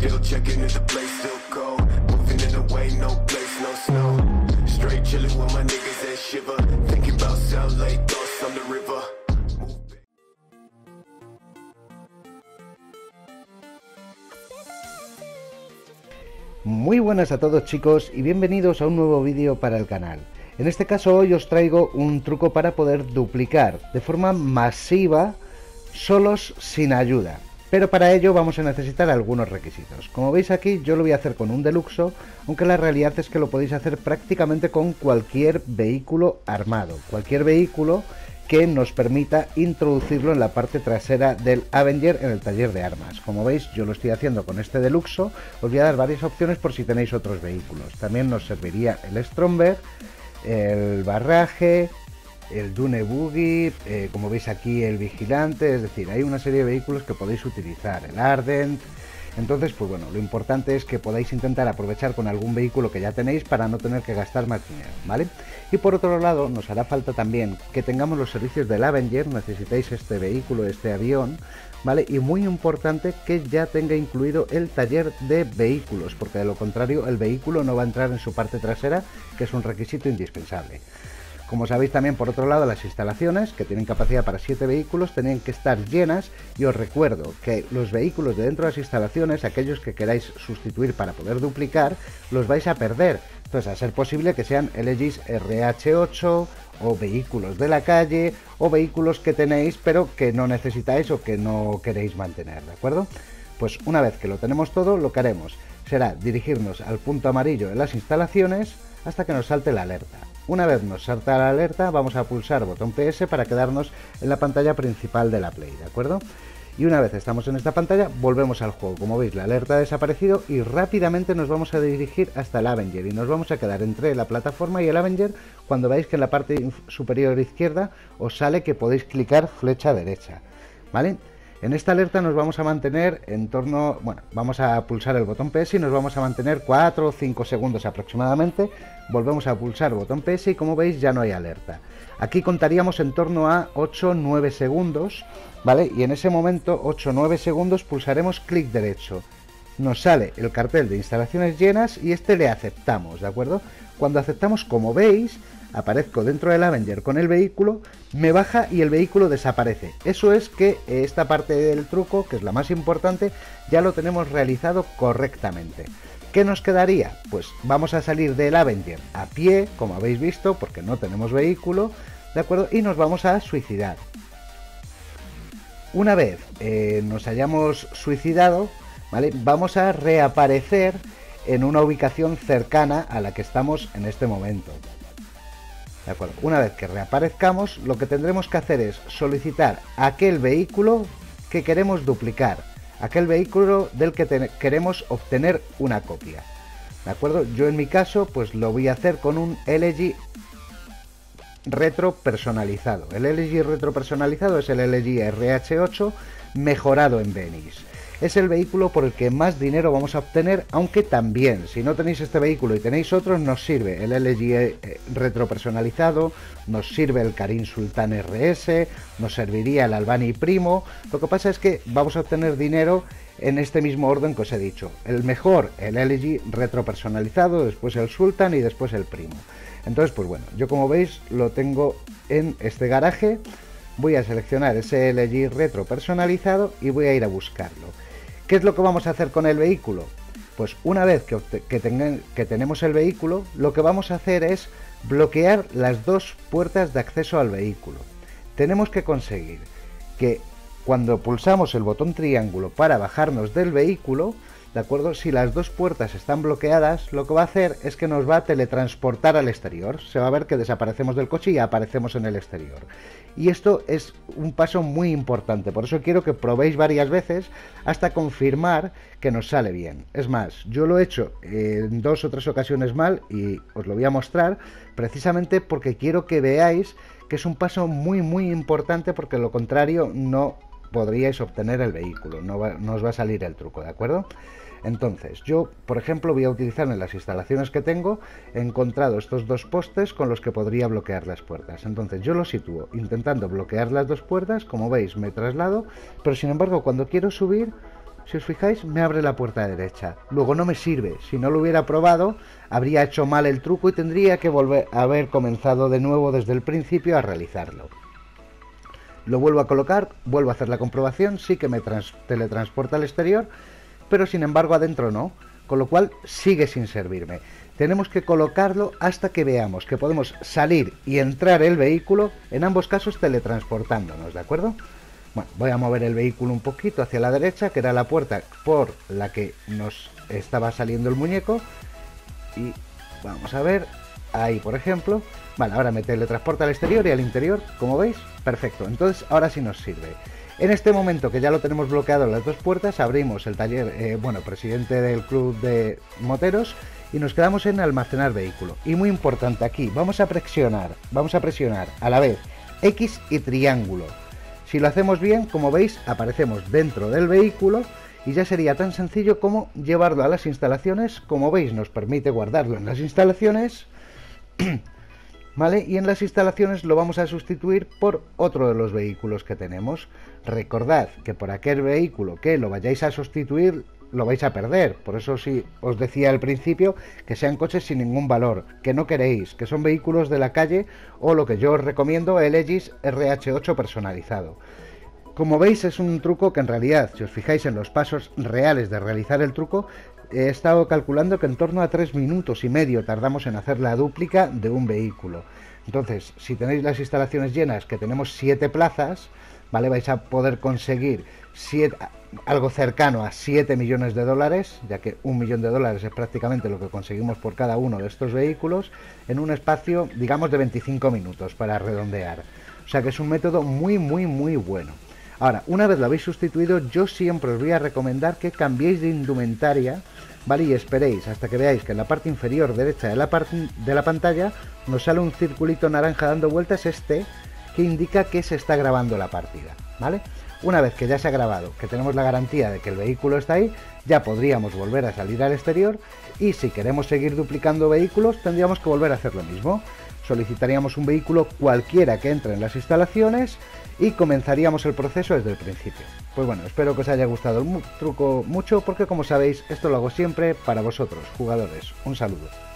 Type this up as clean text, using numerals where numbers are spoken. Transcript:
Still checking if the place still cold. Moving in the way, no place, no snow. Straight chilling with my niggas that shiver. Thinking about South Lake, thoughts on the river. Muy buenas a todos chicos y bienvenidos a un nuevo vídeo para el canal. En este caso hoy os traigo un truco para poder duplicar de forma masiva solos sin ayuda. Pero para ello vamos a necesitar algunos requisitos. Como veis aquí yo lo voy a hacer con un Deluxo, aunque la realidad es que lo podéis hacer prácticamente con cualquier vehículo armado. Cualquier vehículo que nos permita introducirlo en la parte trasera del Avenger en el taller de armas. Como veis yo lo estoy haciendo con este Deluxo. Os voy a dar varias opciones por si tenéis otros vehículos. También nos serviría el Stromberg, el Barrage, el Dune Buggy, como veis aquí el Vigilante. Es decir, hay una serie de vehículos que podéis utilizar, el Ardent. Entonces, pues bueno, lo importante es que podáis intentar aprovechar con algún vehículo que ya tenéis para no tener que gastar más dinero, ¿vale? Y por otro lado, nos hará falta también que tengamos los servicios del Avenger. Necesitáis este vehículo, este avión, ¿vale? Y muy importante que ya tenga incluido el taller de vehículos, porque de lo contrario el vehículo no va a entrar en su parte trasera, que es un requisito indispensable. Como sabéis también, por otro lado, las instalaciones, que tienen capacidad para 7 vehículos, tienen que estar llenas. Y os recuerdo que los vehículos de dentro de las instalaciones, aquellos que queráis sustituir para poder duplicar, los vais a perder. Entonces, a ser posible que sean LGs RH8 o vehículos de la calle o vehículos que tenéis pero que no necesitáis o que no queréis mantener, ¿de acuerdo? Pues una vez que lo tenemos todo, lo que haremos será dirigirnos al punto amarillo en las instalaciones hasta que nos salte la alerta. Una vez nos salta la alerta, vamos a pulsar botón PS para quedarnos en la pantalla principal de la Play, ¿de acuerdo? Y una vez estamos en esta pantalla, volvemos al juego. Como veis, la alerta ha desaparecido y rápidamente nos vamos a dirigir hasta el Avenger y nos vamos a quedar entre la plataforma y el Avenger cuando veáis que en la parte superior izquierda os sale que podéis clicar flecha derecha, ¿vale? En esta alerta nos vamos a mantener en torno, bueno, vamos a pulsar el botón PS y nos vamos a mantener 4 o 5 segundos aproximadamente. Volvemos a pulsar botón PS y como veis ya no hay alerta. Aquí contaríamos en torno a 8 o 9 segundos, ¿vale? Y en ese momento, 8 o 9 segundos, pulsaremos clic derecho. Nos sale el cartel de instalaciones llenas y este le aceptamos, ¿de acuerdo? Cuando aceptamos, como veis, aparezco dentro del Avenger con el vehículo, me baja y el vehículo desaparece. Eso es que esta parte del truco, que es la más importante, ya lo tenemos realizado correctamente. ¿Qué nos quedaría? Pues vamos a salir del Avenger a pie, como habéis visto, porque no tenemos vehículo, ¿de acuerdo? Y nos vamos a suicidar. Una vez nos hayamos suicidado, ¿vale? Vamos a reaparecer en una ubicación cercana a la que estamos en este momento. ¿De acuerdo? Una vez que reaparezcamos, lo que tendremos que hacer es solicitar aquel vehículo que queremos duplicar, aquel vehículo del que queremos obtener una copia. ¿De acuerdo? Yo en mi caso, pues lo voy a hacer con un LG retro personalizado. El LG retro personalizado es el LG RH8 mejorado en Venice. Es el vehículo por el que más dinero vamos a obtener, aunque también, si no tenéis este vehículo y tenéis otros, nos sirve el LG retro personalizado, nos sirve el Karin Sultan RS, nos serviría el Albani Primo. Lo que pasa es que vamos a obtener dinero en este mismo orden que os he dicho. El mejor, el LG retro personalizado, después el Sultan y después el Primo. Entonces, pues bueno, yo como veis lo tengo en este garaje. Voy a seleccionar ese LG retro personalizado y voy a ir a buscarlo. ¿Qué es lo que vamos a hacer con el vehículo? Pues una vez que tenemos el vehículo, lo que vamos a hacer es bloquear las dos puertas de acceso al vehículo. Tenemos que conseguir que cuando pulsamos el botón triángulo para bajarnos del vehículo, ¿de acuerdo? Si las dos puertas están bloqueadas, lo que va a hacer es que nos va a teletransportar al exterior. Se va a ver que desaparecemos del coche y aparecemos en el exterior. Y esto es un paso muy importante, por eso quiero que probéis varias veces hasta confirmar que nos sale bien. Es más, yo lo he hecho en 2 o 3 ocasiones mal y os lo voy a mostrar precisamente porque quiero que veáis que es un paso muy importante, porque lo contrario no podríais obtener el vehículo, no os va a salir el truco, ¿de acuerdo? Entonces, yo, por ejemplo, voy a utilizar en las instalaciones que tengo, he encontrado estos dos postes con los que podría bloquear las puertas. Entonces, yo los sitúo intentando bloquear las dos puertas, como veis, me traslado, pero sin embargo, cuando quiero subir, si os fijáis, me abre la puerta derecha. Luego no me sirve. Si no lo hubiera probado, habría hecho mal el truco y tendría que volver a haber comenzado de nuevo desde el principio a realizarlo. Lo vuelvo a colocar, vuelvo a hacer la comprobación, sí que me teletransporta al exterior, pero sin embargo adentro no, con lo cual sigue sin servirme. Tenemos que colocarlo hasta que veamos que podemos salir y entrar el vehículo, en ambos casos teletransportándonos, ¿de acuerdo? Bueno, voy a mover el vehículo un poquito hacia la derecha, que era la puerta por la que nos estaba saliendo el muñeco, y vamos a ver, ahí por ejemplo. Vale, ahora me teletransporta al exterior y al interior, como veis, perfecto, entonces ahora sí nos sirve. En este momento que ya lo tenemos bloqueado las dos puertas, abrimos el taller, presidente del club de moteros, y nos quedamos en almacenar vehículo. Y muy importante aquí, vamos a presionar a la vez X y triángulo. Si lo hacemos bien, como veis, aparecemos dentro del vehículo y ya sería tan sencillo como llevarlo a las instalaciones. Como veis, nos permite guardarlo en las instalaciones. ¿Vale? Y en las instalaciones lo vamos a sustituir por otro de los vehículos que tenemos. Recordad que por aquel vehículo que lo vayáis a sustituir, lo vais a perder. Por eso sí os decía al principio que sean coches sin ningún valor, que no queréis, que son vehículos de la calle, o lo que yo os recomiendo, el Egis RH8 personalizado. Como veis, es un truco que en realidad, si os fijáis en los pasos reales de realizar el truco, he estado calculando que en torno a 3 minutos y medio tardamos en hacer la dúplica de un vehículo. Entonces, si tenéis las instalaciones llenas, que tenemos 7 plazas, ¿vale? Vais a poder conseguir algo cercano a 7 millones de dólares, ya que 1 millón de dólares es prácticamente lo que conseguimos por cada uno de estos vehículos, en un espacio, digamos, de 25 minutos para redondear. O sea que es un método muy bueno. Ahora, una vez lo habéis sustituido, yo siempre os voy a recomendar que cambiéis de indumentaria, ¿vale? Y esperéis hasta que veáis que en la parte inferior derecha de la pantalla nos sale un circulito naranja dando vueltas, que indica que se está grabando la partida, ¿vale? Una vez que ya se ha grabado, que tenemos la garantía de que el vehículo está ahí, ya podríamos volver a salir al exterior, y si queremos seguir duplicando vehículos, tendríamos que volver a hacer lo mismo. Solicitaríamos un vehículo cualquiera que entre en las instalaciones y comenzaríamos el proceso desde el principio. Pues bueno, espero que os haya gustado el truco mucho, porque como sabéis, esto lo hago siempre para vosotros, jugadores. Un saludo.